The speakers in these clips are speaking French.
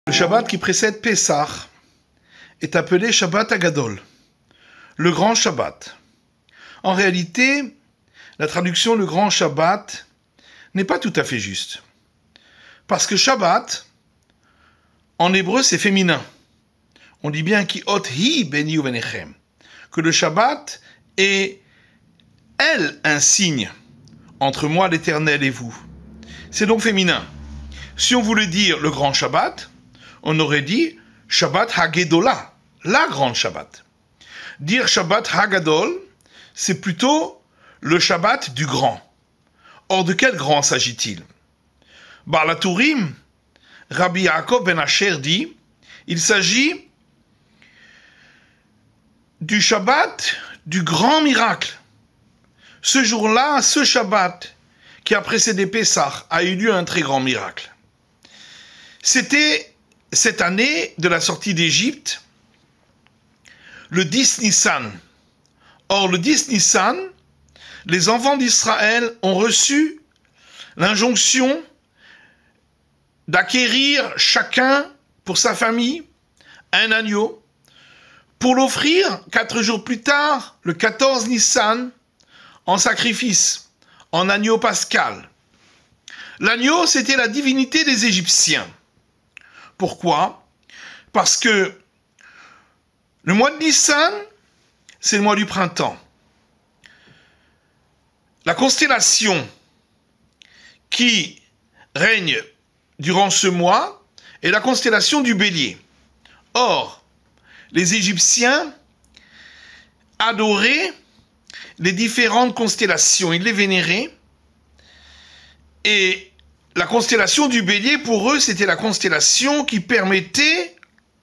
Le Shabbat qui précède Pessah est appelé Shabbat Hagadol, le grand Shabbat. En réalité, la traduction le grand Shabbat n'est pas tout à fait juste. Parce que Shabbat, en hébreu, c'est féminin. On dit bien ki ot hi beni uvenechem, que le Shabbat est, elle, un signe entre moi, l'Éternel, et vous. C'est donc féminin. Si on voulait dire le grand Shabbat, on aurait dit Shabbat Hagedola, la grande Shabbat. Dire Shabbat Hagadol, c'est plutôt le Shabbat du grand. Or, de quel grand s'agit-il? Baal HaTurim, Rabbi Yaakov ben Asher dit, il s'agit du Shabbat du grand miracle. Ce jour-là, ce Shabbat qui a précédé Pessah, a eu lieu un très grand miracle. C'était cette année de la sortie d'Égypte, le 10 Nissan. Or, le 10 Nissan, les enfants d'Israël ont reçu l'injonction d'acquérir chacun pour sa famille un agneau pour l'offrir 4 jours plus tard, le 14 Nissan, en sacrifice, en agneau pascal. L'agneau, c'était la divinité des Égyptiens. Pourquoi? Parce que le mois de Nissan, c'est le mois du printemps. La constellation qui règne durant ce mois est la constellation du Bélier. Or, les Égyptiens adoraient les différentes constellations, ils les vénéraient, et la constellation du Bélier, pour eux, c'était la constellation qui permettait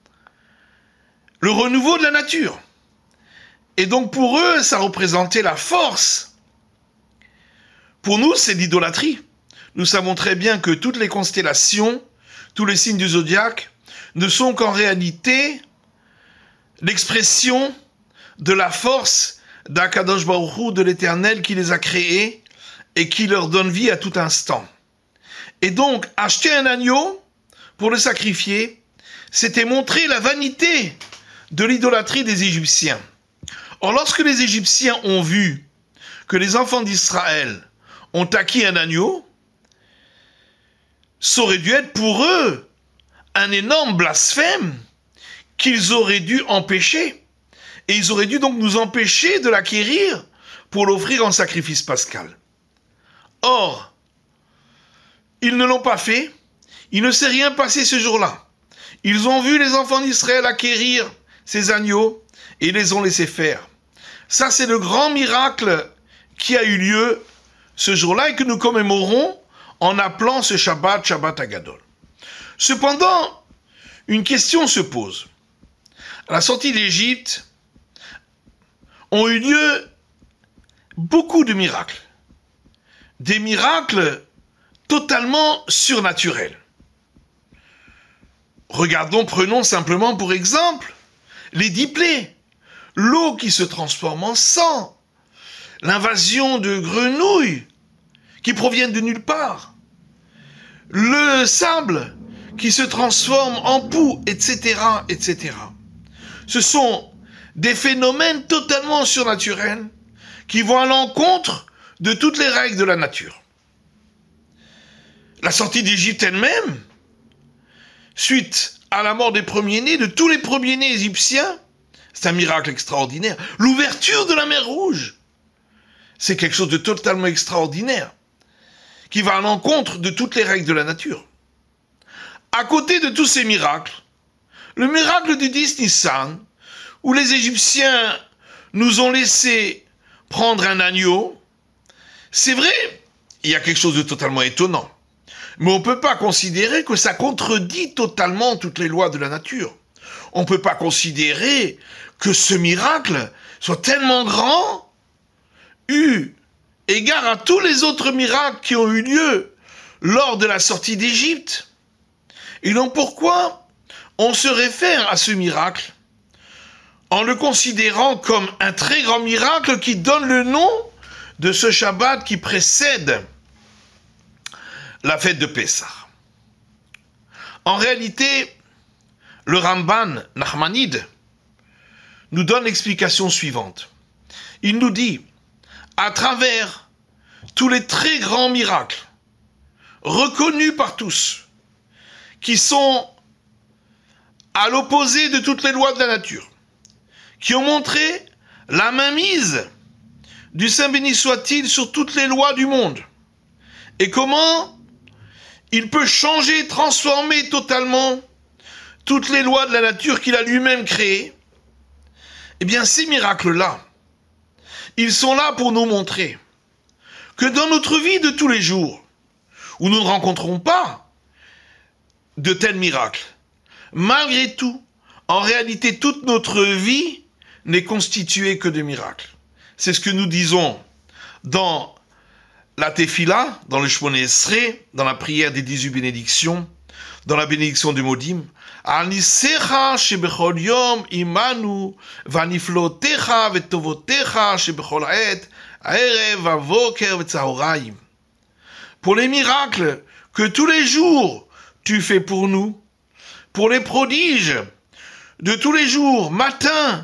le renouveau de la nature. Et donc pour eux, ça représentait la force. Pour nous, c'est l'idolâtrie. Nous savons très bien que toutes les constellations, tous les signes du zodiaque, ne sont qu'en réalité l'expression de la force d'Akadosh Baruch Hu, de l'Éternel qui les a créés et qui leur donne vie à tout instant. Et donc, acheter un agneau pour le sacrifier, c'était montrer la vanité de l'idolâtrie des Égyptiens. Or, lorsque les Égyptiens ont vu que les enfants d'Israël ont acquis un agneau, ça aurait dû être pour eux un énorme blasphème qu'ils auraient dû empêcher. Et ils auraient dû donc nous empêcher de l'acquérir pour l'offrir en sacrifice pascal. Or, ils ne l'ont pas fait, il ne s'est rien passé ce jour-là. Ils ont vu les enfants d'Israël acquérir ces agneaux et ils les ont laissés faire. Ça, c'est le grand miracle qui a eu lieu ce jour-là et que nous commémorons en appelant ce Shabbat, Shabbat Hagadol. Cependant, une question se pose. À la sortie d'Égypte, ont eu lieu beaucoup de miracles. Des miracles totalement surnaturels. Regardons, prenons simplement pour exemple les 10 plaies. L'eau qui se transforme en sang. L'invasion de grenouilles qui proviennent de nulle part. Le sable qui se transforme en poux, etc., etc. Ce sont des phénomènes totalement surnaturels qui vont à l'encontre de toutes les règles de la nature. La sortie d'Égypte elle-même, suite à la mort des premiers-nés, de tous les premiers-nés égyptiens, c'est un miracle extraordinaire. L'ouverture de la mer Rouge, c'est quelque chose de totalement extraordinaire, qui va à l'encontre de toutes les règles de la nature. À côté de tous ces miracles, le miracle du 10 Nissan, où les Égyptiens nous ont laissé prendre un agneau, c'est vrai, il y a quelque chose de totalement étonnant. Mais on ne peut pas considérer que ça contredit totalement toutes les lois de la nature. On ne peut pas considérer que ce miracle soit tellement grand, eu égard à tous les autres miracles qui ont eu lieu lors de la sortie d'Égypte. Et donc pourquoi on se réfère à ce miracle en le considérant comme un très grand miracle qui donne le nom de ce Shabbat qui précède la fête de Pessah. En réalité, le Ramban Nachmanide nous donne l'explication suivante. Il nous dit, à travers tous les très grands miracles, reconnus par tous, qui sont à l'opposé de toutes les lois de la nature, qui ont montré la mainmise du Saint béni soit-il sur toutes les lois du monde, et comment il peut changer, transformer totalement toutes les lois de la nature qu'il a lui-même créées. Eh bien, ces miracles-là, ils sont là pour nous montrer que dans notre vie de tous les jours, où nous ne rencontrons pas de tels miracles, malgré tout, en réalité, toute notre vie n'est constituée que de miracles. C'est ce que nous disons dans la Tefila, dans le Shmoneh Esrei, dans la prière des 18 bénédictions, dans la bénédiction du Modim, Anisecha shebechol yom imanu, vaniflotecha vetovotecha shebechol haet, aerev avoker vetzahoraim. Pour les miracles que tous les jours tu fais pour nous, pour les prodiges de tous les jours, matin,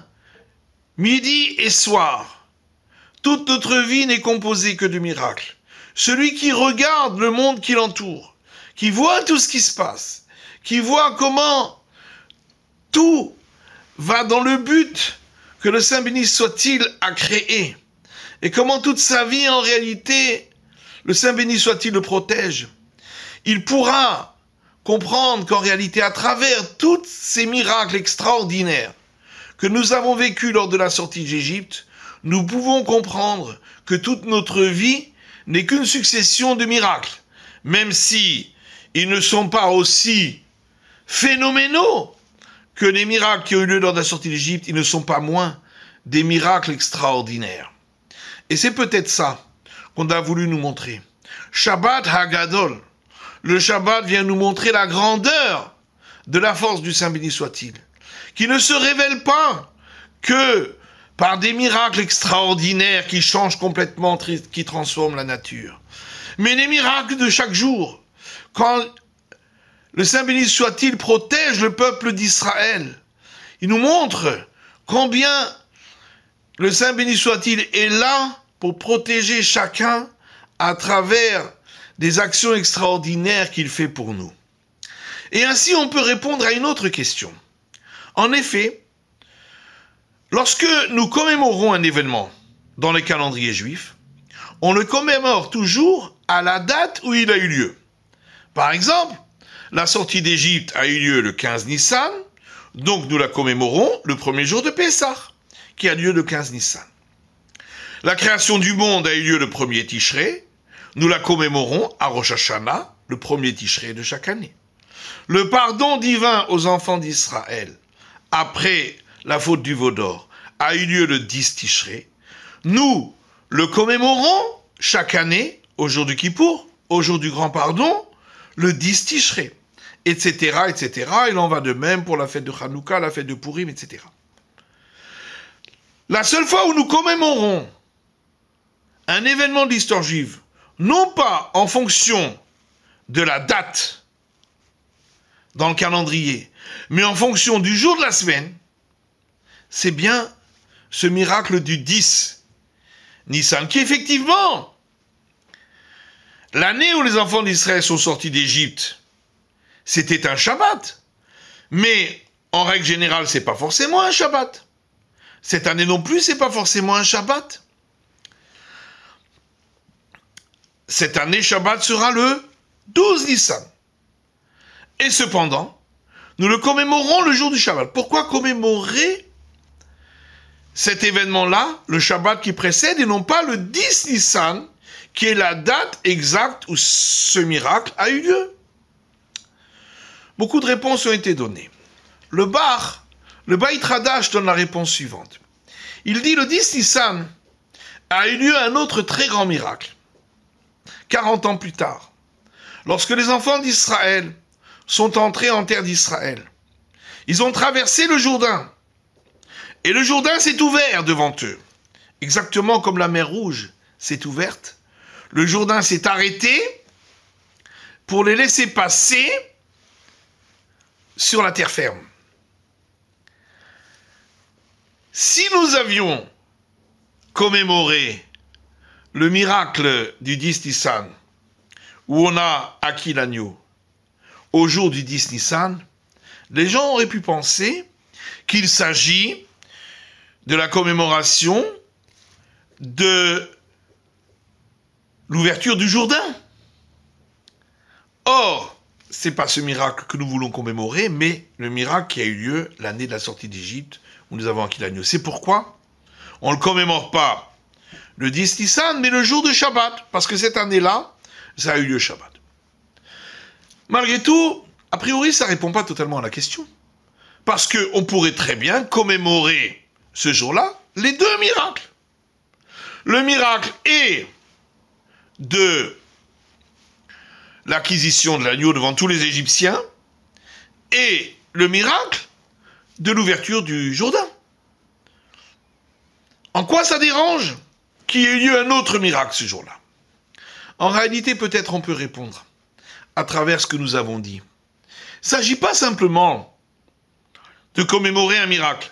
midi et soir. Toute notre vie n'est composée que de miracles. Celui qui regarde le monde qui l'entoure, qui voit tout ce qui se passe, qui voit comment tout va dans le but que le Saint béni soit-il a créé, et comment toute sa vie en réalité, le Saint béni soit-il le protège, il pourra comprendre qu'en réalité, à travers tous ces miracles extraordinaires que nous avons vécus lors de la sortie d'Égypte, nous pouvons comprendre que toute notre vie n'est qu'une succession de miracles, même si ils ne sont pas aussi phénoménaux que les miracles qui ont eu lieu lors de la sortie d'Égypte, ils ne sont pas moins des miracles extraordinaires. Et c'est peut-être ça qu'on a voulu nous montrer. Shabbat Hagadol, le Shabbat vient nous montrer la grandeur de la force du Saint béni soit-il, qui ne se révèle pas que par des miracles extraordinaires qui changent complètement, qui transforment la nature, mais les miracles de chaque jour, quand le Saint béni soit-il protège le peuple d'Israël, il nous montre combien le Saint béni soit-il est là pour protéger chacun à travers des actions extraordinaires qu'il fait pour nous. Et ainsi, on peut répondre à une autre question. En effet, lorsque nous commémorons un événement dans le calendrier juif, on le commémore toujours à la date où il a eu lieu. Par exemple, la sortie d'Égypte a eu lieu le 15 Nissan, donc nous la commémorons le premier jour de Pessah, qui a lieu le 15 Nissan. La création du monde a eu lieu le 1er Tishrei, nous la commémorons à Rosh Hashanah, le 1er Tishrei de chaque année. Le pardon divin aux enfants d'Israël, après la faute du veau d'or, a eu lieu le 10 Tishrei. Nous le commémorons chaque année, au jour du Kippour, au jour du grand pardon, le 10 Tishrei, etc., etc. Il en va de même pour la fête de Hanouka, la fête de Purim, etc. La seule fois où nous commémorons un événement de l'histoire juive, non pas en fonction de la date dans le calendrier, mais en fonction du jour de la semaine, c'est bien ce miracle du 10 Nissan, qui effectivement, l'année où les enfants d'Israël sont sortis d'Égypte, c'était un Shabbat. Mais en règle générale, c'est pas forcément un Shabbat. Cette année non plus, c'est pas forcément un Shabbat. Cette année, Shabbat sera le 12 Nissan. Et cependant, nous le commémorons le jour du Shabbat. Pourquoi commémorer cet événement-là, le Shabbat qui précède, et non pas le 10 Nissan, qui est la date exacte où ce miracle a eu lieu? Beaucoup de réponses ont été données. Le Beit Hadash donne la réponse suivante. Il dit le 10 Nissan a eu lieu un autre très grand miracle. 40 ans plus tard, lorsque les enfants d'Israël sont entrés en terre d'Israël, ils ont traversé le Jourdain, et le Jourdain s'est ouvert devant eux, exactement comme la mer Rouge s'est ouverte. Le Jourdain s'est arrêté pour les laisser passer sur la terre ferme. Si nous avions commémoré le miracle du 10 Nissan, où on a acquis l'agneau, au jour du 10 Nissan, les gens auraient pu penser qu'il s'agit de la commémoration de l'ouverture du Jourdain. Or, ce n'est pas ce miracle que nous voulons commémorer, mais le miracle qui a eu lieu l'année de la sortie d'Égypte, où nous avons acquis l'agneau. C'est pourquoi on ne le commémore pas le 10 Nissan, mais le jour de Shabbat, parce que cette année-là, ça a eu lieu Shabbat. Malgré tout, a priori, ça ne répond pas totalement à la question. Parce qu'on pourrait très bien commémorer ce jour-là les deux miracles. Le miracle est de l'acquisition de l'agneau devant tous les Égyptiens et le miracle de l'ouverture du Jourdain. En quoi ça dérange qu'il y ait eu un autre miracle ce jour-là? En réalité, peut-être on peut répondre à travers ce que nous avons dit. Il ne s'agit pas simplement de commémorer un miracle.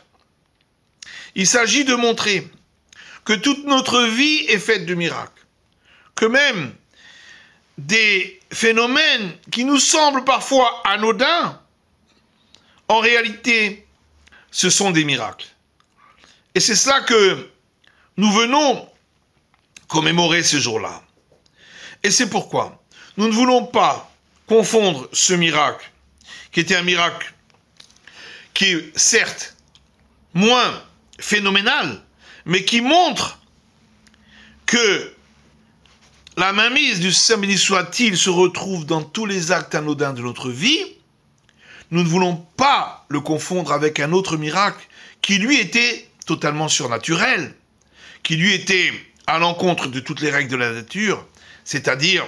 Il s'agit de montrer que toute notre vie est faite de miracles. Que même des phénomènes qui nous semblent parfois anodins, en réalité, ce sont des miracles. Et c'est cela que nous venons commémorer ce jour-là. Et c'est pourquoi nous ne voulons pas confondre ce miracle, qui était un miracle qui est certes moins phénoménal, mais qui montre que la mainmise du Saint béni soit-il se retrouve dans tous les actes anodins de notre vie. Nous ne voulons pas le confondre avec un autre miracle qui lui était totalement surnaturel, qui lui était à l'encontre de toutes les règles de la nature, c'est-à-dire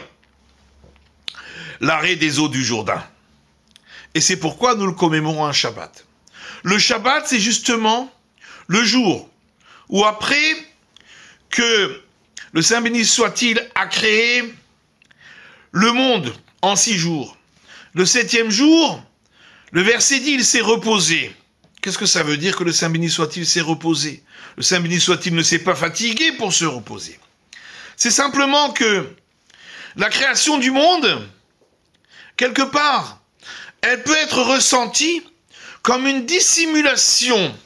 l'arrêt des eaux du Jourdain. Et c'est pourquoi nous le commémorons un Shabbat. Le Shabbat, c'est justement le jour où après que le Saint béni soit-il a créé le monde en 6 jours. Le 7e jour, le verset dit, il s'est reposé. Qu'est-ce que ça veut dire que le Saint béni soit-il s'est reposé? Le Saint béni soit-il ne s'est pas fatigué pour se reposer. C'est simplement que la création du monde, quelque part, elle peut être ressentie comme une dissimulation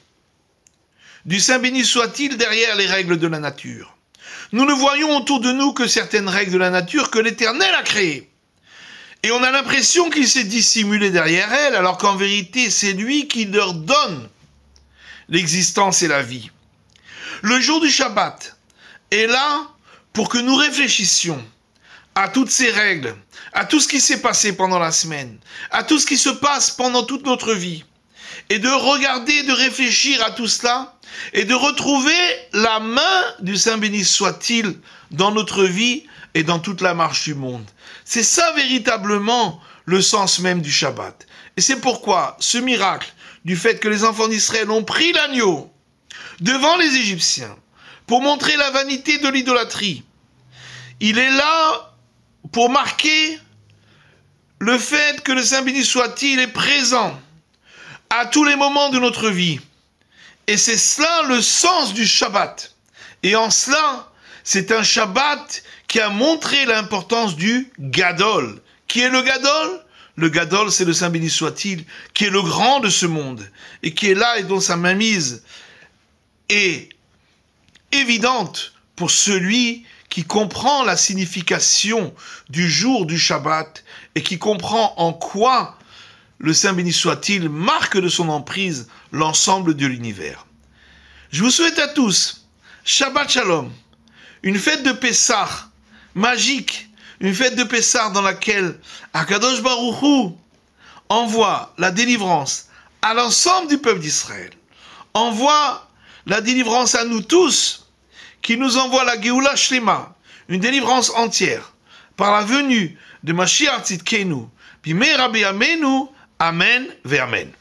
du Saint béni soit-il derrière les règles de la nature. Nous ne voyons autour de nous que certaines règles de la nature que l'Éternel a créées. Et on a l'impression qu'il s'est dissimulé derrière elles, alors qu'en vérité, c'est lui qui leur donne l'existence et la vie. Le jour du Shabbat est là pour que nous réfléchissions à toutes ces règles, à tout ce qui s'est passé pendant la semaine, à tout ce qui se passe pendant toute notre vie, et de regarder, de réfléchir à tout cela, et de retrouver la main du Saint béni soit-il dans notre vie et dans toute la marche du monde. C'est ça véritablement le sens même du Shabbat. Et c'est pourquoi ce miracle du fait que les enfants d'Israël ont pris l'agneau devant les Égyptiens pour montrer la vanité de l'idolâtrie, il est là pour marquer le fait que le Saint béni soit-il est présent à tous les moments de notre vie. Et c'est cela le sens du Shabbat. Et en cela, c'est un Shabbat qui a montré l'importance du Gadol. Qui est le Gadol? Le Gadol, c'est le Saint béni soit-il, qui est le grand de ce monde, et qui est là et dont sa mainmise est évidente pour celui qui comprend la signification du jour du Shabbat, et qui comprend en quoi le Saint béni soit-il marque de son emprise l'ensemble de l'univers. Je vous souhaite à tous Shabbat Shalom, une fête de Pessah magique, une fête de Pessah dans laquelle Akadosh Baruch Hu envoie la délivrance à l'ensemble du peuple d'Israël, envoie la délivrance à nous tous, qui nous envoie la Geoula Shlema, une délivrance entière, par la venue de Mashiach Tzidkenu, puis Meir Rabbi Amenu, Amen ve Amen.